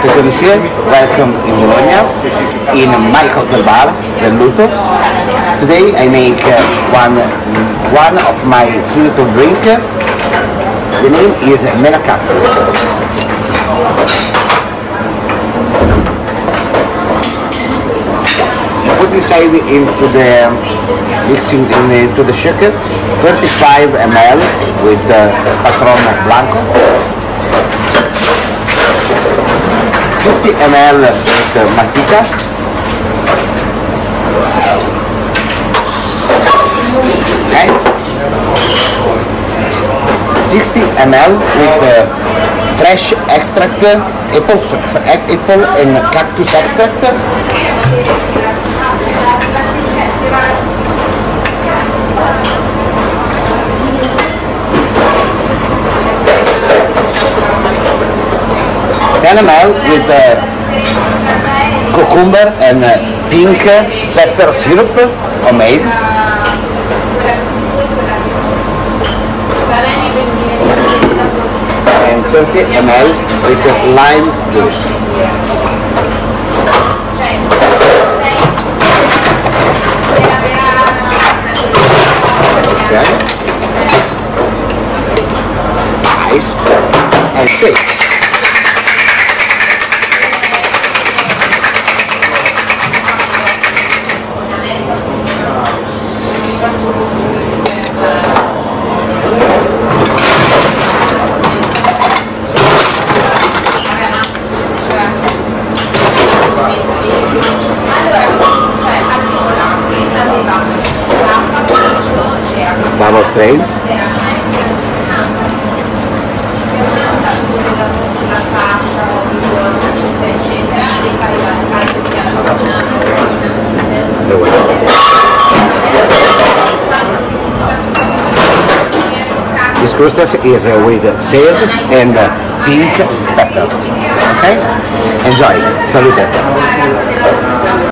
the connoisseur, welcome in Bologna, in my cocktail bar, Velluto. Today I make one of my signature drink. The name is Mela Cactus. Put inside into the mixing into the shaker 35 ml with Patron Blanco, 50 ml with mastica, okay. 60 ml with fresh extract, apple and cactus extract. Ml with cucumber and pink pepper syrup homemade. And 30 ml with lime juice. Okay. Ice and shake. Vamos strain. This crustas is with sage and pink pepper. Okay? Enjoy. Salute.